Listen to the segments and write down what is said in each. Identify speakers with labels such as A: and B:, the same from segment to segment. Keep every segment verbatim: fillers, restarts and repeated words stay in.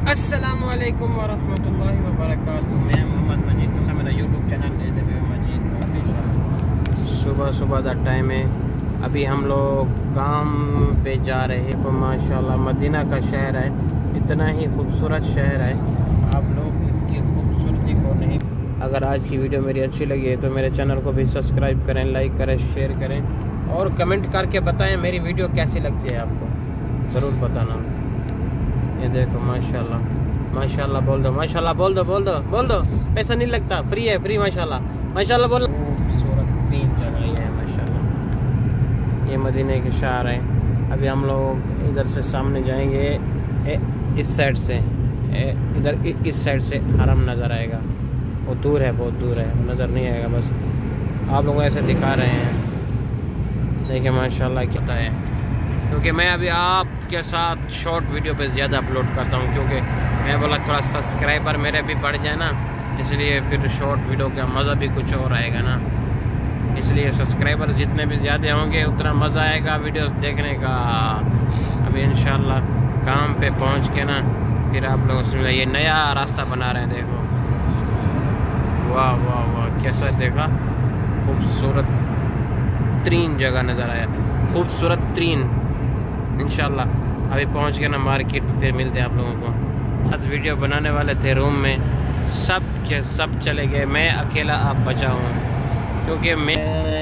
A: अस्सलाम वालेकुम वरहमतुल्लाहि वबरकातुहू। मैं मोहम्मद मजीद, तुसा मेरा यूट्यूब चैनल दे दे मजीद ऑफिशियल। सुबह सुबह का टाइम है, अभी हम लोग काम पे जा रहे हैं। तो माशाल्लाह मदीना का शहर है, इतना ही खूबसूरत शहर है, आप लोग इसकी खूबसूरती को नहीं। अगर आज की वीडियो मेरी अच्छी लगी है तो मेरे चैनल को भी सब्सक्राइब करें, लाइक करें, शेयर करें और कमेंट करके बताएं मेरी वीडियो कैसी लगती है आपको, ज़रूर बताना। ये देखो माशाल्लाह माशाल्लाह, बोल दो माशाल्लाह, बोल दो बोल दो बोल दो, पैसा नहीं लगता, फ्री है, फ्री माशाल्लाह माशाल्लाह बोल। खूबसूरत तीन जगह ये है माशाल्लाह। ये मदीने के शहर है। अभी हम लोग इधर से सामने जाएंगे, ए, इस साइड से ए, इधर इस साइड से हरम नज़र आएगा। वो दूर है, बहुत दूर है, नज़र नहीं आएगा, बस आप लोगों को ऐसे दिखा रहे हैं। देखिए माशाल्लाह क्या है, क्योंकि मैं अभी आपके साथ शॉर्ट वीडियो पे ज़्यादा अपलोड करता हूँ, क्योंकि मैं बोला थोड़ा सब्सक्राइबर मेरे भी बढ़ जाए ना, इसलिए फिर शॉर्ट वीडियो का मज़ा भी कुछ और आएगा ना। इसलिए सब्सक्राइबर जितने भी ज़्यादा होंगे उतना मज़ा आएगा वीडियोस देखने का। अभी इंशाल्लाह काम पे पहुँच के ना फिर आप लोगों से ये नया रास्ता बना रहे हैं। देखो वाह वाह वाह, कैसा देखा, खूबसूरत तीन जगह नज़र आया, खूबसूरत तीन। इंशाल्लाह अभी पहुंच गए ना मार्केट, फिर मिलते हैं आप लोगों को। आज वीडियो बनाने वाले थे रूम में, सब के सब चले गए, मैं अकेला आप बचा हूँ, क्योंकि मैं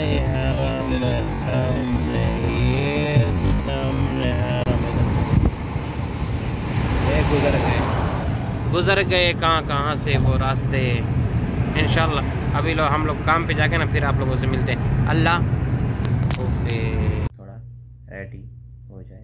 A: गुजर गए गुजर गए कहाँ कहाँ से वो रास्ते। इंशाल्लाह अभी लोग हम लोग काम पे जाके ना फिर आप लोगों से मिलते हैं। अल्लाह थोड़ा रेडी हो जाए।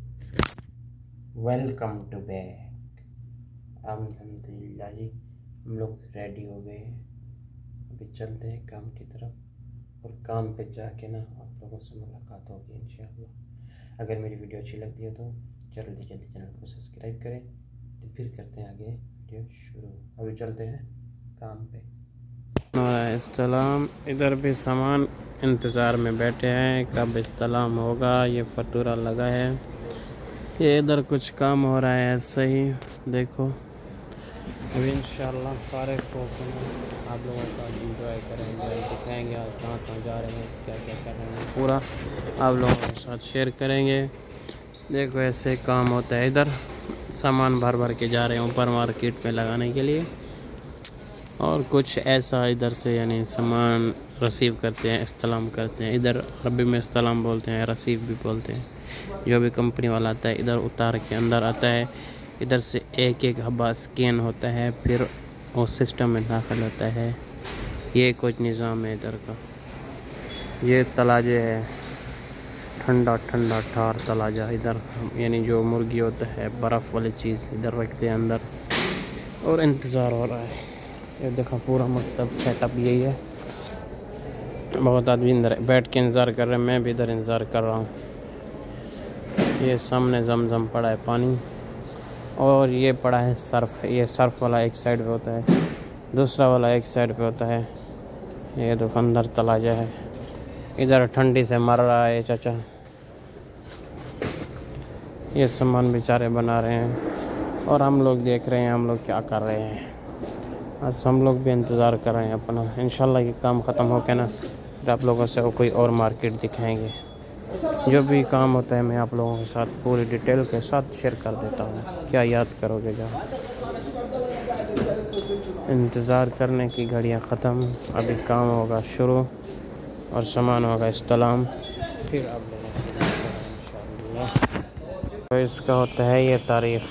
A: Welcome to back. अल्हम्दुलिल्लाह जी हम लोग रेडी हो गए, अभी चलते हैं काम की तरफ और काम पे जाके ना आप लोगों से मुलाकात होगी इंशाअल्लाह। अगर मेरी वीडियो अच्छी लगती है तो जल्दी जल्दी चैनल को सब्सक्राइब करें, तो फिर करते हैं आगे वीडियो शुरू। अभी चलते हैं काम पे। इस्तलाम, इधर भी सामान इंतज़ार में बैठे हैं, कब इस्तलाम होगा। ये फतूरा लगा है, ये इधर कुछ काम हो रहा है ऐसे ही। देखो अभी इंशाल्लाह सारे को आप लोगों का एंजॉय करेंगे, दिखाएंगे आज कहाँ कहाँ जा रहे हैं, क्या क्या कर रहे हैं, पूरा आप लोगों के साथ शेयर करेंगे। देखो ऐसे काम होता है, इधर सामान भर भर के जा रहे हैं ऊपर मार्केट में लगाने के लिए, और कुछ ऐसा इधर से यानी सामान रिसीव करते हैं, इस्तलाम करते हैं। इधर अरबी में इस्तलाम बोलते हैं, रिसीव भी बोलते हैं। जो भी कंपनी वाला आता है इधर उतार के अंदर आता है, इधर से एक एक हब्बा स्कैन होता है, फिर वो सिस्टम में दाखिल होता है। ये कुछ निज़ाम है इधर का। ये तलाजे है, ठंडा ठंडा ठार तलाजा, इधर यानी जो मुर्गी होता है बर्फ़ वाली चीज़ इधर रखते हैं अंदर, और इंतज़ार हो रहा है। ये देखो पूरा मतलब सेटअप यही है। बहुत आदमी इधर बैठ के इंतज़ार कर रहे हैं, मैं भी इधर इंतज़ार कर रहा हूँ। ये सामने जमजम पड़ा है पानी, और ये पड़ा है सर्फ। ये सर्फ वाला एक साइड पे होता है, दूसरा वाला एक साइड पे होता है। ये दुकानदार तलाजा है, इधर ठंडी से मर रहा है चाचा। ये सामान बेचारे बना रहे हैं और हम लोग देख रहे हैं हम लोग क्या कर रहे हैं। आज हम लोग भी इंतज़ार कर रहे हैं अपना। इंशाल्लाह ये काम ख़त्म हो के ना फिर आप लोगों से कोई और मार्केट दिखाएंगे। जो भी काम होता है मैं आप लोगों के साथ पूरी डिटेल के साथ शेयर कर देता हूँ, क्या याद करोगे जब। इंतज़ार करने की घड़ियाँ ख़त्म, अभी काम होगा शुरू और सामान होगा इस्तलाम, फिर आप लोगों को इंशाल्लाह। तो इसका होता है ये तारीख़,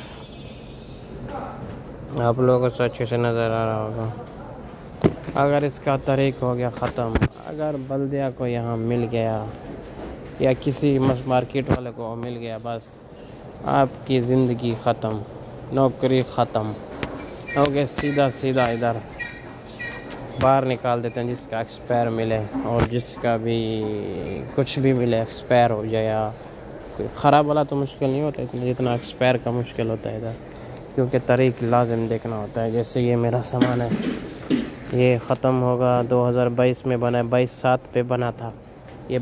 A: आप लोगों को अच्छे से नज़र आ रहा होगा। अगर इसका तारीख़ हो गया ख़त्म, अगर बल्दिया को यहाँ मिल गया या किसी मार्केट वाले को मिल गया, बस आपकी ज़िंदगी ख़त्म, नौकरी ख़त्म हो गया। सीधा सीधा इधर बाहर निकाल देते हैं, जिसका एक्सपायर मिले और जिसका भी कुछ भी मिले एक्सपायर हो जाए। या ख़राब वाला तो मुश्किल नहीं होता इतना, जितना एक्सपायर का मुश्किल होता है इधर, क्योंकि तारीख़ लाजिम देखना होता है। जैसे ये मेरा सामान है, ये ख़त्म होगा दो हज़ार बाईस में बना है, बाईस सात पे बना था। ये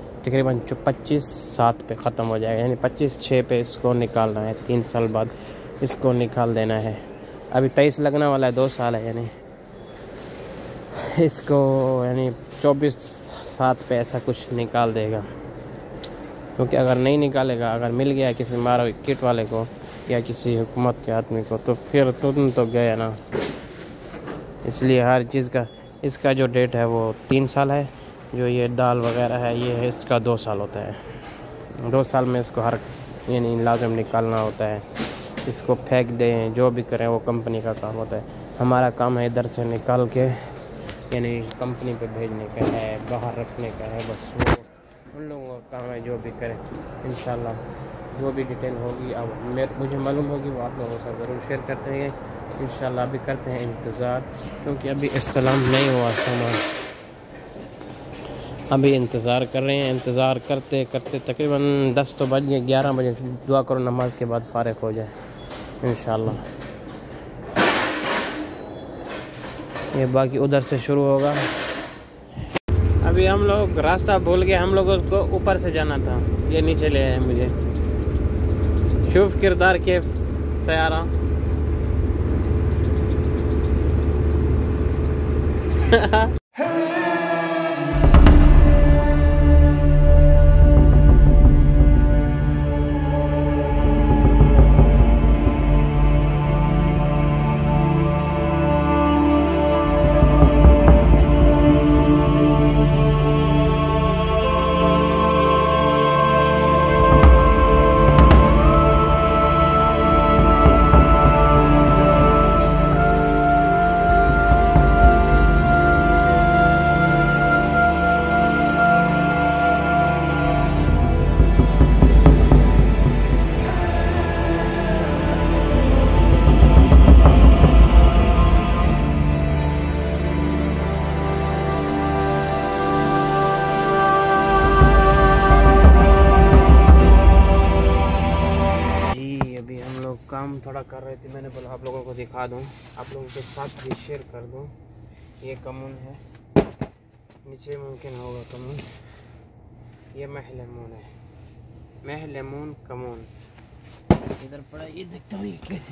A: तकरीबन पच्चीस सात पे ख़त्म हो जाएगा, यानी पच्चीस छः पे इसको निकालना है, तीन साल बाद इसको निकाल देना है। अभी तेईस लगने वाला है, दो साल है यानी इसको, यानी चौबीस सात पे ऐसा कुछ निकाल देगा। क्योंकि अगर नहीं निकालेगा, अगर मिल गया किसी मार्केट वाले को या किसी हुकूमत के आदमी को, तो फिर तुम तो गया ना। इसलिए हर चीज़ का इसका जो डेट है वो तीन साल है। जो ये दाल वगैरह है ये है इसका दो साल होता है। दो साल में इसको हर यानी लाजम निकालना होता है। इसको फेंक दें, जो भी करें, वो कंपनी का काम होता है। हमारा काम है इधर से निकाल के यानी कंपनी पे भेजने का है, बाहर रखने का है। बस वो उन लोगों का काम है, जो भी करें। इंशाल्लाह जो भी डिटेल होगी अब मेरे मुझे मालूम होगी वो आप लोगों के साथ ज़रूर शेयर करते हैं इंशाल्लाह। अभी करते हैं इंतज़ार, क्योंकि अभी इस्तेलाम नहीं हुआ सामान। अभी इंतज़ार कर रहे हैं। इंतज़ार करते करते तकरीबन दस तो बज गए, ग्यारह बजे। दुआ करो नमाज के बाद फ़ारिग हो जाए इंशाल्लाह। ये बाकी उधर से शुरू होगा। अभी हम लोग रास्ता भूल गए, हम लोगों को ऊपर से जाना था, ये नीचे ले आए मुझे। शुभ किरदार के सयारा काम थोड़ा कर रहे थे। मैंने बोला आप लोगों को दिखा दूं, आप लोगों के साथ भी शेयर कर दूं। ये कमून है, नीचे मुमकिन होगा कमून। ये महलेमून है, महलेमून कमून इधर पड़ा। ये देखता हूँ ये क्या है।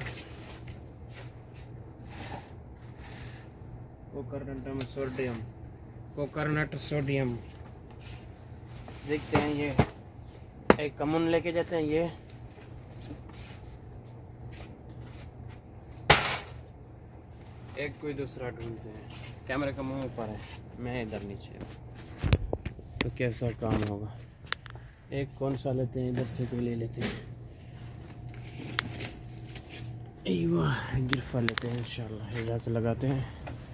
A: कोकरनट सोडियम, कोकरनट सोडियम देखते हैं। ये एक कमून लेके जाते हैं। ये एक कोई दूसरा ढूंढते हैं। कैमरे का मुंह ऊपर है, मैं इधर नीचे हूँ, तो कैसा काम होगा। एक कौन सा लेते हैं, इधर से कोई ले लेते हैं। वाह गिरफा लेते हैं इंशाल्लाह। ये जाके लगाते हैं।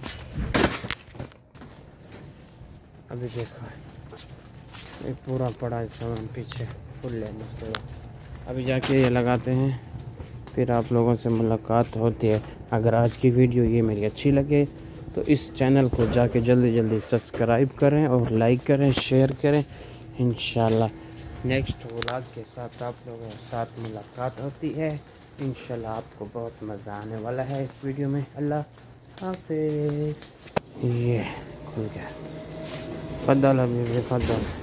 A: अभी देखो एक पूरा पड़ा है सामान पीछे, फुल है मस्त। अभी जाके ये लगाते हैं, फिर आप लोगों से मुलाकात होती है। अगर आज की वीडियो ये मेरी अच्छी लगे तो इस चैनल को जाके जल्दी जल्दी सब्सक्राइब करें और लाइक करें, शेयर करें। इंशाल्लाह नेक्स्ट व्लॉग के साथ आप लोगों के साथ मुलाकात होती है। इंशाल्लाह आपको बहुत मज़ा आने वाला है इस वीडियो में। अल्लाह हाफिज़। ये खुल गया। फद्दल हबीबी फद्दल।